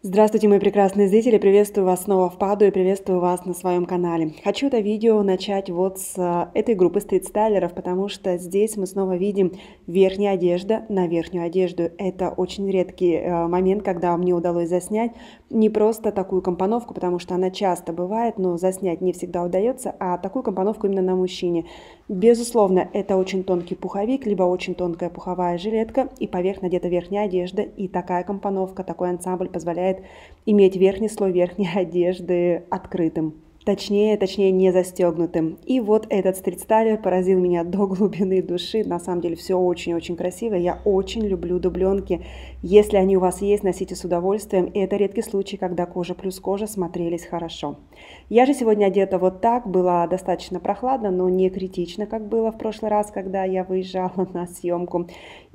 Здравствуйте, мои прекрасные зрители! Приветствую вас снова в Падуе, приветствую вас на своем канале. Хочу это видео начать вот с этой группы стрит-стайлеров, потому что здесь мы снова видим верхняя одежда на верхнюю одежду. Это очень редкий момент, когда мне удалось заснять не просто такую компоновку, потому что она часто бывает, но заснять не всегда удается, а такую компоновку именно на мужчине. Безусловно, это очень тонкий пуховик, либо очень тонкая пуховая жилетка, и поверх надета верхняя одежда, и такая компоновка, такой ансамбль позволяет иметь верхний слой верхней одежды открытым. Точнее, не застегнутым. И вот этот стрит-стайлер поразил меня до глубины души. На самом деле все очень-очень красиво. Я очень люблю дубленки. Если они у вас есть, носите с удовольствием. И это редкий случай, когда кожа плюс кожа смотрелись хорошо. Я же сегодня одета вот так. Было достаточно прохладно, но не критично, как было в прошлый раз, когда я выезжала на съемку.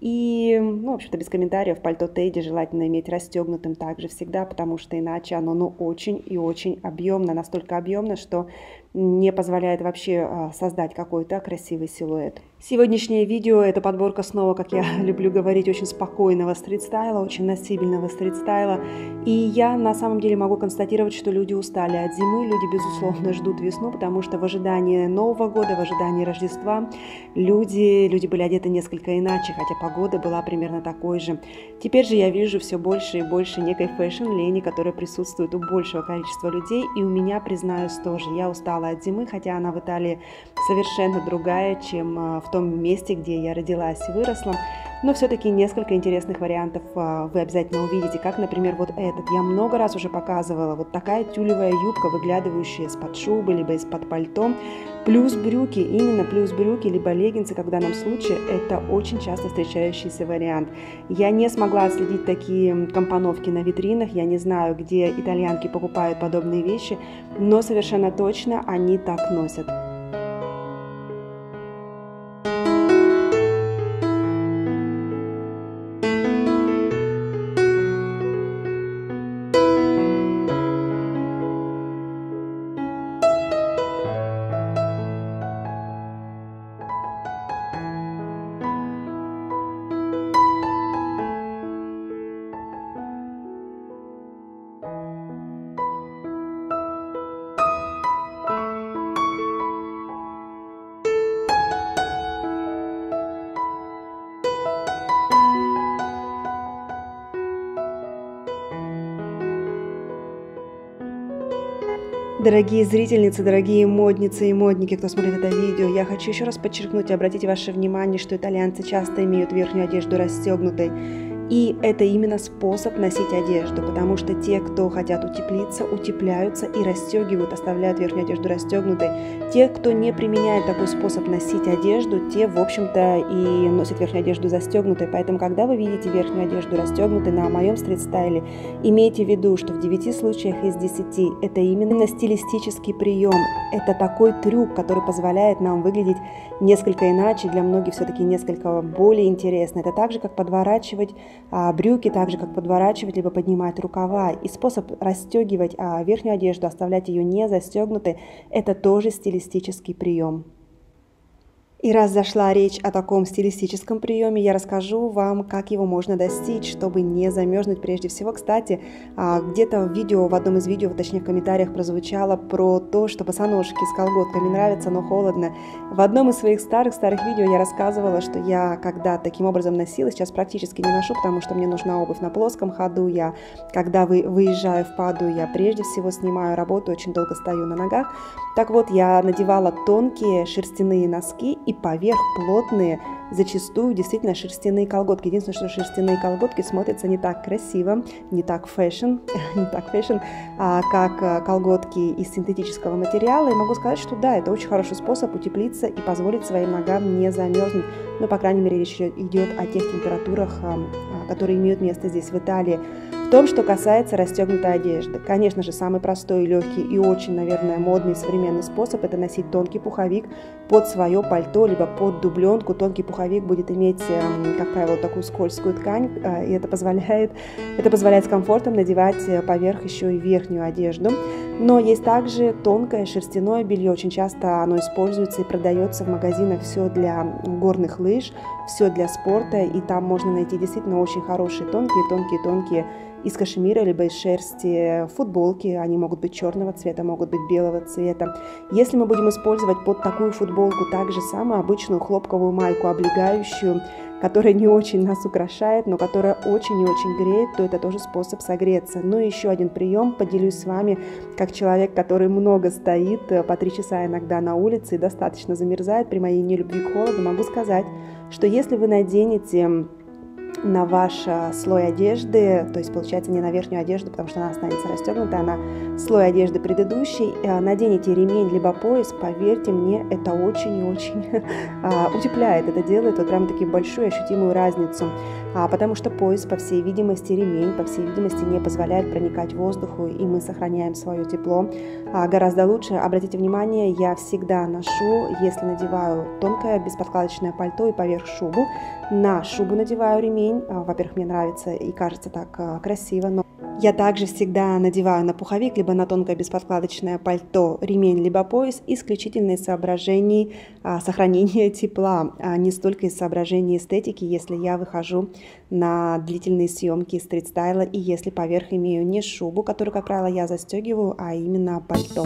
И, в общем-то, без комментариев, пальто Тедди желательно иметь расстегнутым также всегда, потому что иначе оно очень и очень объемно, настолько объемно, что не позволяет вообще создать какой-то красивый силуэт. Сегодняшнее видео – это подборка снова, как я люблю говорить, очень спокойного стрит-стайла, очень носибельного стрит-стайла. И я на самом деле могу констатировать, что люди устали от зимы, люди, безусловно, ждут весну, потому что в ожидании Нового года, в ожидании Рождества люди были одеты несколько иначе, хотя погода была примерно такой же. Теперь же я вижу все больше и больше некой фэшн-лени, которая присутствует у большего количества людей, и у меня, признаюсь, тоже. Я устала от зимы, хотя она в Италии совершенно другая, чем в том месте, где я родилась и выросла. Но все-таки несколько интересных вариантов вы обязательно увидите, как, например, вот этот. Я много раз уже показывала. Вот такая тюлевая юбка, выглядывающая из-под шубы, либо из-под пальто, плюс брюки, именно плюс брюки, либо леггинсы, как в данном случае, это очень часто встречающийся вариант. Я не смогла отследить такие компоновки на витринах, я не знаю, где итальянки покупают подобные вещи, но совершенно точно они так носят. Дорогие зрительницы, дорогие модницы и модники, кто смотрит это видео, я хочу еще раз подчеркнуть и обратить ваше внимание, что итальянцы часто имеют верхнюю одежду расстегнутой. И это именно способ носить одежду, потому что те, кто хотят утеплиться, утепляются и расстегивают, оставляют верхнюю одежду расстегнутой. Те, кто не применяет такой способ носить одежду, те, в общем-то, и носят верхнюю одежду застегнутой. Поэтому, когда вы видите верхнюю одежду расстегнутой на моем стрит-стайле, имейте в виду, что в 9 случаях из 10 это именно стилистический прием. Это такой трюк, который позволяет нам выглядеть несколько иначе, для многих все-таки несколько более интересно. Это так же, как подворачивать брюки, так же как подворачивать либо поднимать рукава. И способ расстегивать верхнюю одежду, оставлять ее не застегнутой, это тоже стилистический прием. И раз зашла речь о таком стилистическом приеме, я расскажу вам, как его можно достичь, чтобы не замерзнуть прежде всего. Кстати, где-то в одном из видео, точнее в комментариях прозвучало про то, что босоножки с колготками нравятся, но холодно. В одном из своих старых видео я рассказывала, что я когда таким образом носила, сейчас практически не ношу, потому что мне нужна обувь на плоском ходу. Когда выезжаю в Паду, я прежде всего снимаю работу, очень долго стою на ногах. Так вот, я надевала тонкие шерстяные носки и поверх плотные, зачастую действительно шерстяные колготки. Единственное, что шерстяные колготки смотрятся не так красиво, не так фэшн, как колготки из синтетического материала. И могу сказать, что да, это очень хороший способ утеплиться и позволить своим ногам не замерзнуть. Но, по крайней мере, речь идет о тех температурах, которые имеют место здесь, в Италии. В том, что касается расстегнутой одежды. Конечно же, самый простой, легкий и очень, наверное, модный современный способ – это носить тонкий пуховик под свое пальто, либо под дубленку. Тонкий пуховик будет иметь, как правило, такую скользкую ткань, и это позволяет с комфортом надевать поверх еще и верхнюю одежду. Но есть также тонкое шерстяное белье, очень часто оно используется и продается в магазинах, все для горных лыж, все для спорта, и там можно найти действительно очень хорошие тонкие из кашемира, либо из шерсти футболки. Они могут быть черного цвета, могут быть белого цвета. Если мы будем использовать под такую футболку также самую обычную хлопковую майку, облегающую, которая не очень нас украшает, но которая очень и очень греет, то это тоже способ согреться. Ну и еще один прием, поделюсь с вами, как человек, который много стоит, по 3 часа иногда на улице и достаточно замерзает при моей нелюбви к холоду, могу сказать, что если вы наденете на ваш слой одежды, то есть получается не на верхнюю одежду, потому что она останется расстегнута, а на слой одежды предыдущий, наденете ремень либо пояс, поверьте мне, это очень и очень утепляет, это делает вот прям таки большую ощутимую разницу, потому что пояс, по всей видимости, ремень, по всей видимости, не позволяет проникать воздуху, и мы сохраняем свое тепло гораздо лучше. Обратите внимание, я всегда ношу, если надеваю тонкое бесподкладочное пальто и поверх шубу, на шубу надеваю ремень. Во-первых, мне нравится и кажется так красиво, но я также всегда надеваю на пуховик, либо на тонкое бесподкладочное пальто ремень, либо пояс, исключительно из соображений сохранения тепла, а не столько из соображений эстетики, если я выхожу на длительные съемки стрит-стайла и если поверх имею не шубу, которую, как правило, я застегиваю, а именно пальто.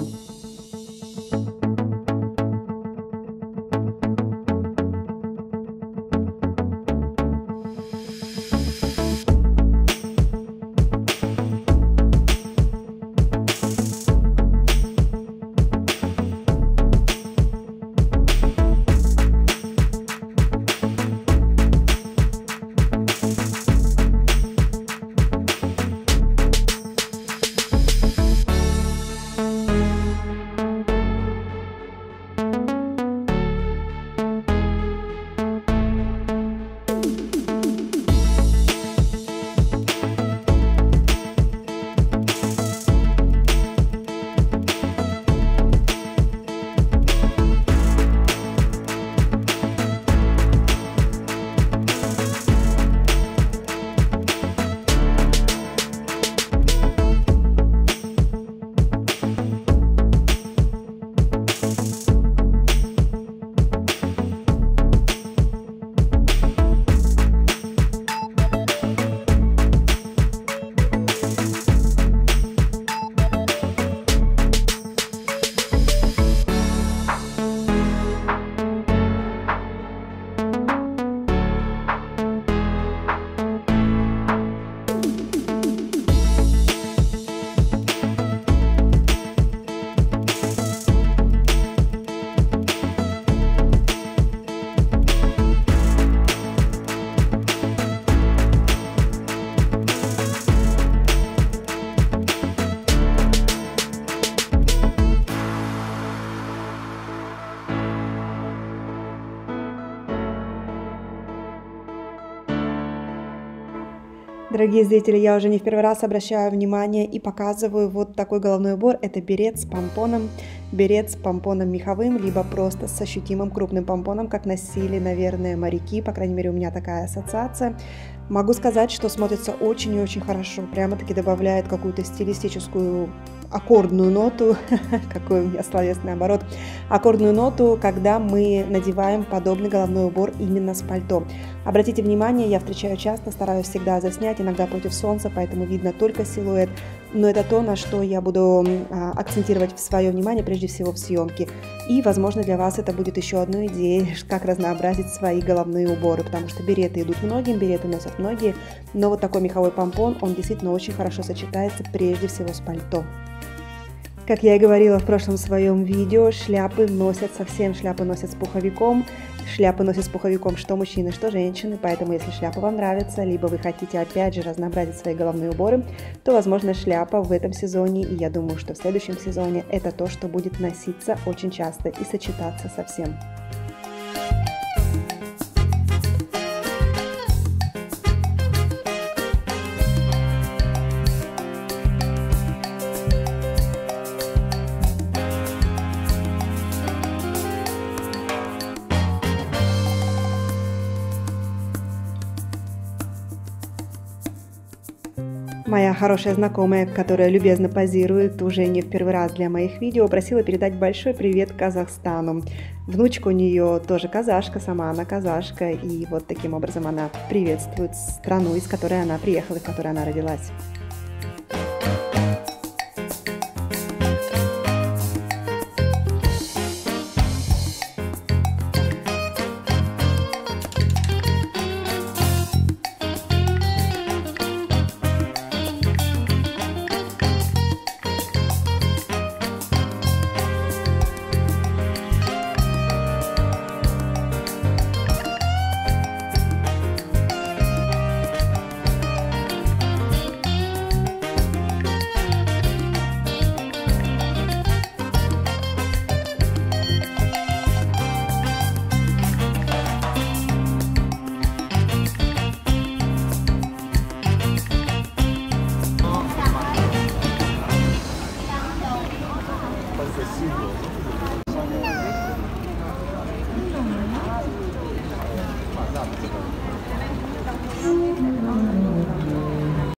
Дорогие зрители, я уже не в первый раз обращаю внимание и показываю вот такой головной убор. Это берет с помпоном меховым, либо просто с ощутимым крупным помпоном, как носили, наверное, моряки, по крайней мере, у меня такая ассоциация. Могу сказать, что смотрится очень и очень хорошо, прямо-таки добавляет какую-то стилистическую аккордную ноту, какой у меня словесный оборот, аккордную ноту, когда мы надеваем подобный головной убор именно с пальто. Обратите внимание, я встречаю часто, стараюсь всегда заснять, иногда против солнца, поэтому видно только силуэт, но это то, на что я буду акцентировать свое внимание, прежде всего в съемке. И, возможно, для вас это будет еще одной идеей, как разнообразить свои головные уборы, потому что береты идут многим, береты носят многие, но вот такой меховой помпон, он действительно очень хорошо сочетается прежде всего с пальто. Как я и говорила в прошлом своем видео, шляпы носят с пуховиком. Шляпы носят с пуховиком что мужчины, что женщины, поэтому если шляпа вам нравится, либо вы хотите опять же разнообразить свои головные уборы, то, возможно, шляпа в этом сезоне, и я думаю, что в следующем сезоне это то, что будет носиться очень часто и сочетаться со всем. Моя хорошая знакомая, которая любезно позирует уже не в первый раз для моих видео, просила передать большой привет Казахстану. Внучка у нее тоже казашка, сама она казашка, и вот таким образом она приветствует страну, из которой она приехала, в которой она родилась.